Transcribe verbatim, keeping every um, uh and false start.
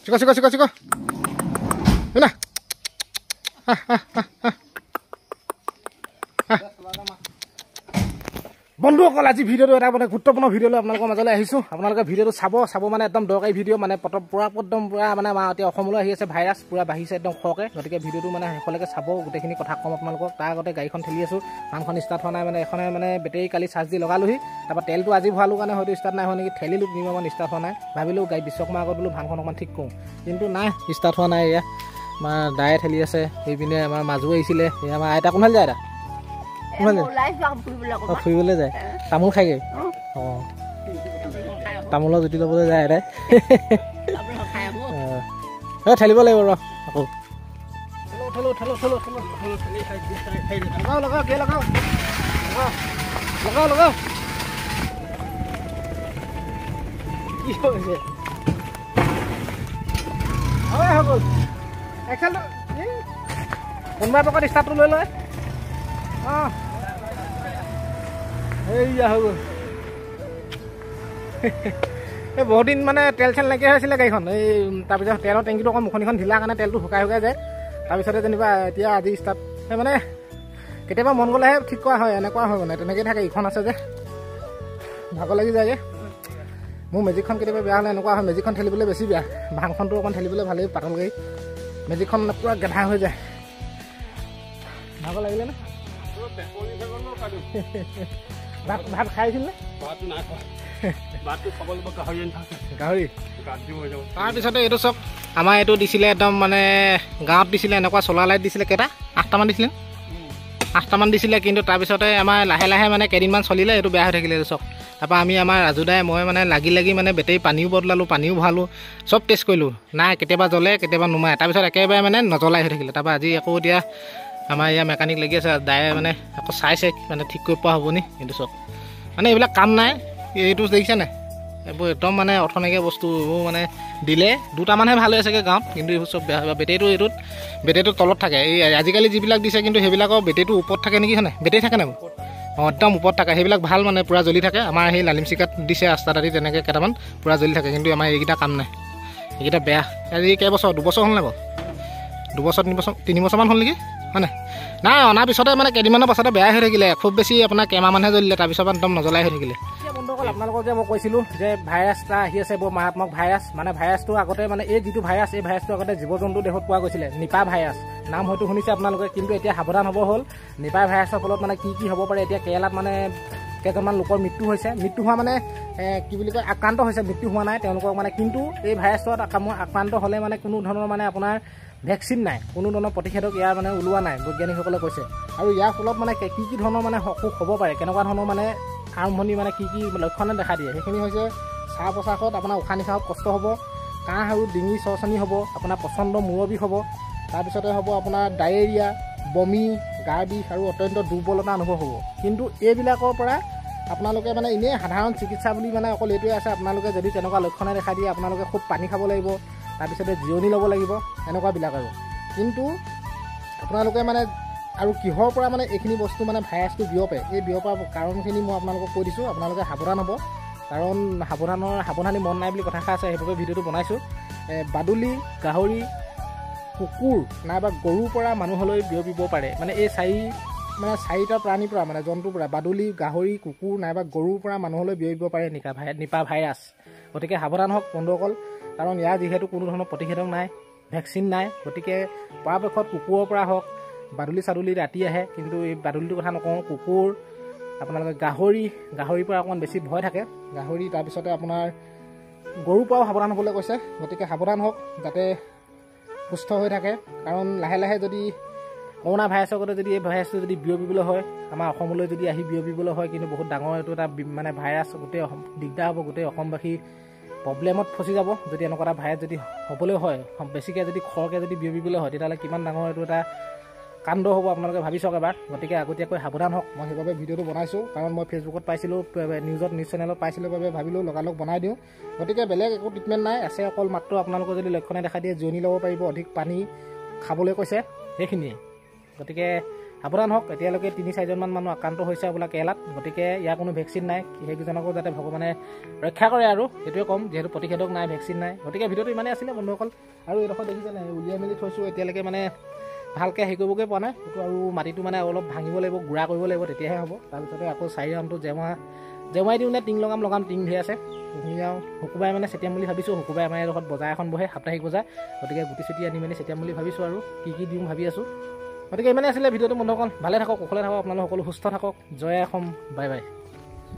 চিক চিক চিক চিক না বন্ধুসকল আজি ভিডিঅ'টো এটা মানে গুৰুত্বপূৰ্ণ ভিডিঅ' লৈ আপোনালোকৰ মাজলৈ আহিছোঁ আপোনালোকে ভিডিঅ'টো চাব চাব মানে একদম দৰকাৰী ভিডিঅ' মানে পুৰা একদম পুৰা মানে আমাৰ এতিয়া অসমলৈ আহি আছে ভাইৰাছ পুৰা বাঢ়িছে একদম খৰকৈ গতিকে ভিডিঅ'টো মানে শেষলৈকে চাব গোটেইখিনি কথা ক'ম আপোনালোকক তাৰ আগতে গাড়ীখন ঠেলি আছোঁ ফানখন ষ্টাৰ্ট হোৱা নাই মানে এখনে মানে বেটেৰী কালি চাৰ্জ দি লগালোহি তাৰপৰা তেলটো আজি ভৰালোঁ কাৰণে হয়তো ষ্টাৰ্ট নাই হোৱা নেকি ঠেলিলোঁ তিনিমাহমান ষ্টাৰ্ট হোৱা নাই ভাবিলোঁ গাড়ী বিশ্বকৰ্মাৰ আগত বোলো ভানখন অকণমান ঠিক কৰোঁ কিন্তু নাই ষ্টাৰ্ট হোৱা নাই এয়া আমাৰ দায়ে ঠেলি আছে সেইপিনে আমাৰ মাজু আহিছিলে এই আমাৰ আইতা কোনফালে যায় এটা ফুৰিবলৈ যায় তামোল খায়গৈ অঁ তামোলৰ জুতি ল'বলৈ যায় আইতাই অঁ ঠেলিব লাগিব ৰ আকৌ লগাও লগাও কে লগাও লগাও লগাও কি হৈছে হয় হৈ গ'ল এখেল কোনোবাই পকত ষ্টাৰ্টটো লৈ লয় অঁ এইয়া হৈ গ'ল এই বহুত দিন মানে তেল চেল নাইকিয়া হৈছিলে গাড়ীখন এই তাৰপিছত তেলৰ টেংকিটো অকণ মুখনিখন ঢিলা কাৰণে তেলটো শুকাই শুকাই যায় তাৰপিছতে যেনিবা এতিয়া আজি ষ্টাৰ্ট সেই মানে কেতিয়াবা মন গ'লেহে ঠিক কৰা হয় এনেকুৱা হয় মানে তেনেকৈ থাকে ইখন আছে যে ভাগৰ লাগি যায়গৈ মোৰ মেজিকখন কেতিয়াবা বেয়া হ'লে এনেকুৱা হয় মেজিকখন ঠেলিবলৈ বেছি বেয়া ভাংখনটো অকণ ঠেলিবলৈ ভালেই পাতল গাড়ী মেজিকখন মানে পূৰা গেধা হৈ যায় ভাগৰ লাগিলে নে ভাত ভাত খাইছিল নে গাহৰি তাৰপিছতে এইটো চব আমাৰ এইটো দিছিলে একদম মানে গাঁৱত দিছিলে এনেকুৱা চলাৰ লাইট দিছিলে কেইটা আঠটামান দিছিলে আঠটামান দিছিলে কিন্তু তাৰপিছতে আমাৰ লাহে লাহে মানে কেইদিনমান চলিলে এইটো বেয়া হৈ থাকিলে এইটো চব তাৰপৰা আমি আমাৰ ৰাজুদাই মই মানে লাগি লাগি মানে বেটেৰী পানীও বদলালোঁ পানীও ভৰালোঁ চব টেষ্ট কৰিলোঁ নাই কেতিয়াবা জ্বলে কেতিয়াবা নুমায় তাৰপিছত একেবাৰে মানে নজ্বলাই হৈ থাকিলে তাৰপৰা আজি আকৌ এতিয়া আমাৰ ইয়াৰ মেকানিক লাগি আছে দায়ে মানে আকৌ চাইছে মানে ঠিক কৰিব পৰা হ'ব নি কিন্তু চব মানে এইবিলাক কাম নাই এইটো দেখিছে নাই এইবোৰ একদম মানে অৰ্থনৈতিক বস্তু এইবোৰ মানে দিলে দুটামানহে ভাল হৈ আছেগৈ গাঁৱত কিন্তু এইবোৰ চব বেয়া হয় বেটেৰীটো এইটোত বেটেৰীটো তলত থাকে এই আজিকালি যিবিলাক দিছে কিন্তু সেইবিলাকৰ বেটেৰীটো ওপৰত থাকে নেকি হয় নাই বেটেৰী থাকে নাই অঁ একদম ওপৰত থাকে সেইবিলাক ভাল মানে পূৰা জ্বলি থাকে আমাৰ সেই লালিম চিকাত দিছে ৰাস্তা দাঁতি তেনেকৈ কেইটামান পূৰা জ্বলি থাকে কিন্তু আমাৰ এইকেইটা কাম নাই এইকেইটা বেয়া আজি কেইবছৰ দুবছৰ হ'ল নাই বাৰু দুবছৰ তিনি বছৰ তিনি বছৰমান হ'ল নেকি হয় নাই নাই অনাৰ পিছতে মানে কেইদিনমানৰ পাছতে বেয়া হৈ থাকিলে খুব বেছি আপোনাৰ কেইমাহমানহে জ্বলিলে তাৰপিছত একদম নজ্বলাই হৈ থাকিলে এতিয়া বন্ধুসকল আপোনালোকক যে মই কৈছিলোঁ যে ভাইৰাছ এটা আহি আছে বৰ মাৰাত্মক ভাইৰাছ মানে ভাইৰাছটো আগতে মানে এই যিটো ভাইৰাছ এই ভাইৰাছটো আগতে জীৱ জন্তু দেহত পোৱা গৈছিলে নিপা ভাইৰাছ নাম হয়তো শুনিছে আপোনালোকে কিন্তু এতিয়া সাৱধান হ'ব হ'ল নিপা ভাইৰাছৰ ফলত মানে কি কি হ'ব পাৰে এতিয়া কেৰেলাত মানে কেইজনমান লোকৰ মৃত্যু হৈছে মৃত্যু হোৱা মানে কি বুলি কয় আক্ৰান্ত হৈছে মৃত্যু হোৱা নাই তেওঁলোকক মানে কিন্তু এই ভাইৰাছটোত আক্ৰান্ত হ'লে মানে কোনো ধৰণৰ মানে আপোনাৰ ভেকচিন নাই কোনো ধৰণৰ প্ৰতিষেধক ইয়াৰ মানে ওলোৱা নাই বৈজ্ঞানিকসকলে কৈছে আৰু ইয়াৰ ফলত মানে কি কি ধৰণৰ মানে অসুখ হ'ব পাৰে কেনেকুৱা ধৰণৰ মানে আৰম্ভণি মানে কি কি লক্ষণে দেখা দিয়ে সেইখিনি হৈছে শ্বাস প্ৰশ্বাসত আপোনাৰ উশাহ নিশাহত কষ্ট হ'ব কাহ আৰু ডিঙি চৰচনি হ'ব আপোনাৰ প্ৰচণ্ড মূৰৰ বিষ হ'ব তাৰপিছতে হ'ব আপোনাৰ ডায়েৰিয়া বমি গাৰ বিষ আৰু অত্যন্ত দুৰ্বলতা অনুভৱ হ'ব কিন্তু এইবিলাকৰ পৰা আপোনালোকে মানে এনেই সাধাৰণ চিকিৎসা বুলি মানে অকল এইটোৱে আছে আপোনালোকে যদি তেনেকুৱা লক্ষণে দেখা দিয়ে আপোনালোকে খুব পানী খাব লাগিব তাৰপিছতে জিৰণি ল'ব লাগিব এনেকুৱাবিলাক আৰু কিন্তু আপোনালোকে মানে আৰু কিহৰ পৰা মানে এইখিনি বস্তু মানে ভাইৰাছটো বিয়পে এই বিয়পাৰ কাৰণখিনি মই আপোনালোকক কৈ দিছোঁ আপোনালোকে সাৱধান হ'ব কাৰণ সাৱধানৰ সাৱধানী মন নাই বুলি কথাষাৰ আছে সেইবাবে ভিডিঅ'টো বনাইছোঁ বাদুলি গাহৰি কুকুৰ নাইবা গৰুৰ পৰা মানুহলৈ বিয়পিব পাৰে মানে এই চাৰি মানে চাৰিটা প্ৰাণীৰ পৰা মানে জন্তুৰ পৰা বাদুলি গাহৰি কুকুৰ নাইবা গৰুৰ পৰা মানুহলৈ বিয়পিব পাৰে নিপা ভাই নিপা ভাইৰাছ গতিকে সাৱধান হওক বন্ধুসকল কাৰণ ইয়াৰ যিহেতু কোনো ধৰণৰ প্ৰতিষেধক নাই ভেকচিন নাই গতিকে পৰাপক্ষত কুকুৰৰ পৰা হওক বাদুলি চাদুলি ৰাতি আহে কিন্তু এই বাদুলিটোৰ কথা নকওঁ কুকুৰ আপোনালোকে গাহৰি গাহৰিৰ পৰা অকণমান বেছি ভয় থাকে গাহৰি তাৰপিছতে আপোনাৰ গৰুৰ পৰাও সাৱধান হ'বলৈ কৈছে গতিকে সাৱধান হওক যাতে সুস্থ হৈ থাকে কাৰণ লাহে লাহে যদি কৰোণা ভাইৰাছৰ আগতে যদি এই ভাইৰাছটো যদি বিয়পিবলৈ হয় আমাৰ অসমলৈ যদি আহি বিয়পিবলৈ হয় কিন্তু বহুত ডাঙৰ এইটো এটা মানে ভাইৰাছ গোটেই দিগদাৰ হ'ব গোটেই অসমবাসী প্ৰব্লেমত ফচি যাব যদি এনেকুৱা এটা ভাইৰাছ যদি হ'বলৈ হয় বেছিকৈ যদি খৰকৈ যদি বিয়পিবলৈ হয় তেতিয়াহ'লে কিমান ডাঙৰ এইটো এটা কাণ্ড হ'ব আপোনালোকে ভাবি চাওক এবাৰ গতিকে আগতীয়াকৈ সাৱধান হওক মই সেইবাবে ভিডিঅ'টো বনাইছোঁ কাৰণ মই ফেচবুকত পাইছিলোঁ নিউজত নিউজ চেনেলত পাইছিলোঁ বাবে ভাবিলোঁ লগালগ বনাই দিওঁ গতিকে বেলেগ একো ট্ৰিটমেণ্ট নাই আছে অকল মাত্ৰ আপোনালোকৰ যদি লক্ষণে দেখা দিয়ে জিৰণি ল'ব পাৰিব অধিক পানী খাবলৈ কৈছে সেইখিনিয়ে গতিকে সাৱধান হওক। এতিয়ালৈকে তিনি চাৰিজনমান মানুহ আক্ৰান্ত হৈছে বোলা কেৰেলাত, গতিকে ইয়াৰ কোনো ভেকচিন নাই, সেইকেইজনকো যাতে ভগৱানে ৰক্ষা কৰে আৰু সেইটোৱে ক'ম, যিহেতু প্ৰতিষেধক নাই, ভেকচিন নাই। গতিকে ভিডিঅ'টো ইমানেই আছিলে বন্ধুসকল। আৰু এইডোখৰ দেখিছে নাই উলিয়াই মেলি থৈছোঁ, এতিয়ালৈকে মানে ভালকৈ হেৰি কৰিবগৈ পোৱা নাই এইটো, আৰু মাটিটো মানে অলপ ভাঙিব লাগিব, গুড়া কৰিব লাগিব, তেতিয়াহে হ'ব। তাৰপিছতে আকৌ চাৰি ৰাউণ্ডটো জেওৰা জেওৰাই দিওঁ নে টিং লগাম লগাম টিং ধেৰ আছে, সেইখিনি আৰু শুকুৰবাৰে মানে ছটিয়াম বুলি ভাবিছোঁ। শুকুৰবাৰে আমাৰ এইডোখৰত বজাৰ এখন বহে, সাপ্তাহিক বজাৰ, গতিকে গুটি চুটি আনি মেলি ছটিয়াম বুলি ভাবিছোঁ আৰু কি কি দিওঁ ভাবি আছোঁ। গতিকে ইমানেই আছিলে ভিডিঅ'টো বন্ধুসকল। ভালে থাকক, কুশলে থাকক, আপোনালোক সকলো সুস্থ থাকক। জয় অসম, বাই বাই।